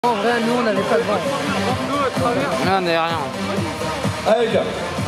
En vrai, nous, on n'avait pas de vent. Nous, on n'avait rien. Allez, les gars.